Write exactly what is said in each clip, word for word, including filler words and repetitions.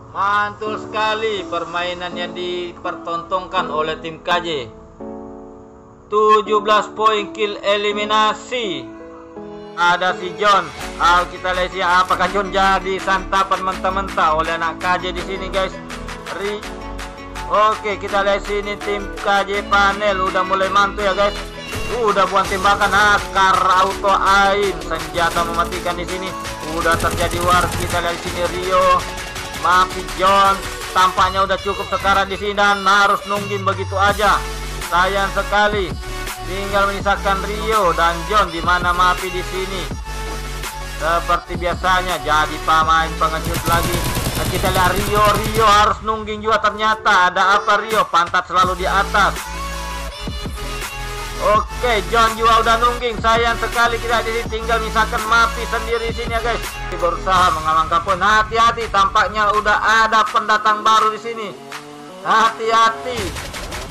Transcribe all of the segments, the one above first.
Mantul sekali permainan yang dipertontonkan oleh tim K J. tujuh belas poin kill eliminasi. Ada si John. Ayo kita lihat ya, apakah John jadi santapan mentah-mentah oleh anak K J di sini, guys. Ri Oke, kita lihat sini tim K J panel udah mulai mantul ya, guys. Udah buang tembakan askar auto aim, senjata mematikan di sini. Udah terjadi war. Kita lihat di sini Rio, Mafi, John. Tampaknya udah cukup sekarang di sini dan harus nungging begitu aja. Sayang sekali. Tinggal menyisakan Rio dan John, di mana Mafi di sini. Seperti biasanya jadi pemain pengecut lagi. Nah, kita lihat Rio, Rio harus nungging juga ternyata. Ada apa Rio? Pantat selalu di atas. Oke, John juga udah nungging. Sayang sekali kita di sini tinggal misalkan Mafi sendiri di sini ya, guys. Berusaha mengamankan poin. Hati-hati, tampaknya udah ada pendatang baru di sini. Hati-hati.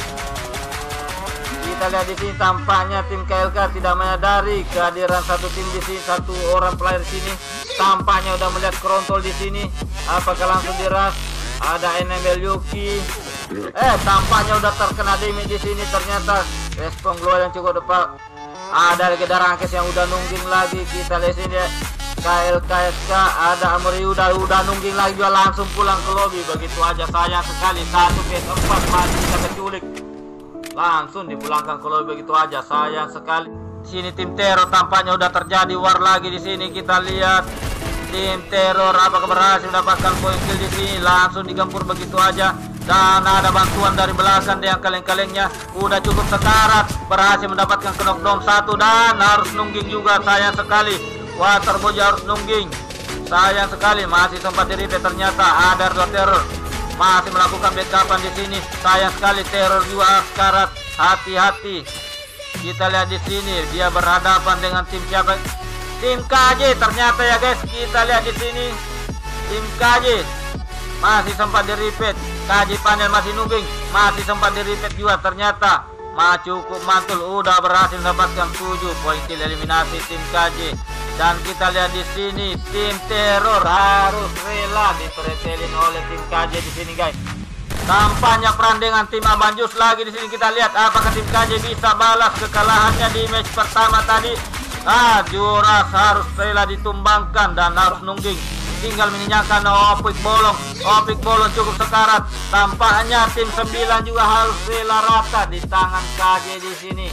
Kita lihat di sini tampaknya tim K L K tidak menyadari kehadiran satu tim di sini, satu orang player di sini. Tampaknya udah melihat Krontol di sini. Apakah langsung diras? Ada N M L Yuki. Eh, tampaknya udah terkena damage di sini ternyata. Respon global yang cukup depan. Ada lagi Darangkes yang udah nungging lagi. Kita lihat sini ya. K L K S K ada Amori udah udah nungging lagi juga langsung pulang ke lobby. Begitu aja, sayang sekali satu P S empat masih bisa keculik. Langsung dipulangkan ke lobby begitu aja, sayang sekali. Sini tim teror tampaknya udah terjadi war lagi di sini. Kita lihat tim teror apakah berhasil mendapatkan poin kill di sini. Langsung digempur begitu aja. Dan ada bantuan dari belakang yang kaleng-kalengnya udah cukup sekarat, berhasil mendapatkan knockdown satu dan harus nungging juga, sayang sekali. Waterboy harus nungging, sayang sekali. Masih sempat di replay ternyata ada dua teror masih melakukan backupan di sini. Sayang sekali teror juga sekarat, hati-hati. Kita lihat di sini dia berhadapan dengan tim siapa? Tim K J ternyata ya, guys. Kita lihat di sini tim K J masih sempat di repeat. K J panel masih nungging, masih sempat di repeat juga ternyata. Ma cukup mantul, udah berhasil mendapatkan tujuh poin kill eliminasi tim K J. Dan kita lihat di sini tim teror harus rela dipretelin oleh tim K J di sini, guys. Tampaknya perang dengan tim Abanjus lagi di sini. Kita lihat apakah tim K J bisa balas kekalahannya di match pertama tadi. Ah, Juras harus rela ditumbangkan dan harus nungging. Tinggal menyinyakkan Opik bolong. Opik bolong cukup sekarat. Tampaknya tim sembilan juga harus rela rata di tangan K J di sini.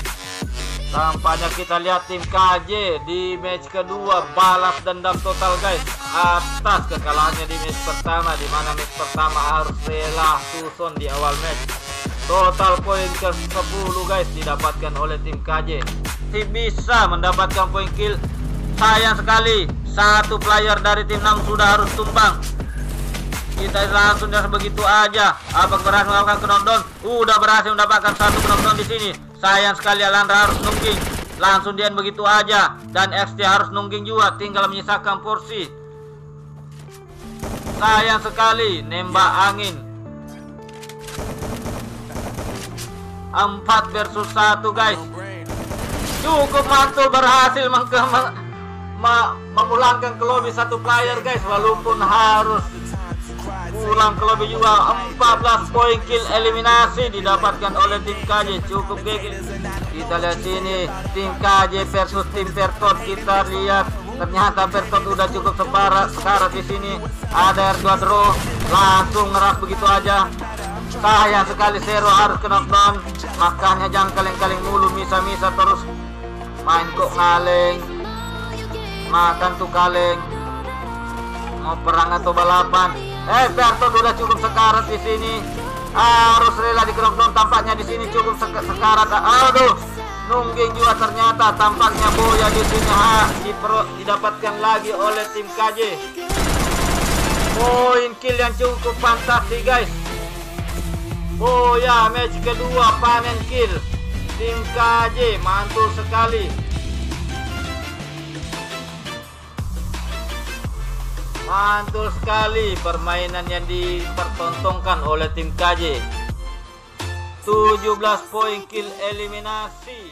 Tampaknya kita lihat tim K J di match kedua balas dendam total, guys, atas kekalahannya di match pertama, di mana match pertama harus rela susun di awal match. Total poin ke sepuluh, guys, didapatkan oleh tim K J. Si bisa mendapatkan poin kill. Sayang sekali satu player dari tim enam sudah harus tumbang. Kita langsung dari begitu aja. Apakah berhasil melakukan knockdown? Udah berhasil mendapatkan satu knockdown di sini. Sayang sekali Alandra harus nungging. Langsung dia begitu aja. Dan X T harus nungging juga. Tinggal menyisakan porsi. Sayang sekali nembak angin. Empat versus satu, guys. Cukup mantul, berhasil mengkema Ma memulangkan ke lobby satu player, guys, walaupun harus pulang ke lobby juga. Empat belas poin kill eliminasi didapatkan oleh tim K J. Cukup gede. Kita lihat sini tim K J versus tim Pertot. Kita lihat ternyata Pertot udah cukup separat sekarang di sini. Ada R dua draw, langsung ngeras begitu aja. Sayang sekali Zero harus kena knockdown. Makanya jangan kaleng-kaleng mulu, misa-misa terus main kok ngaleng. Makan tuh kaleng. Mau perang atau balapan? Eh, Pertot udah cukup sekarat di sini. Harus rela di knockdown tampaknya di sini cukup sek sekarat. Aduh, nungging juga ternyata. Tampaknya Boya di sini ha, didapatkan lagi oleh tim K J. Poin kill yang cukup fantastis, guys. Boya match kedua panen kill. Tim K J mantul sekali. Mantul sekali permainan yang dipertontonkan oleh tim K J. tujuh belas poin kill eliminasi.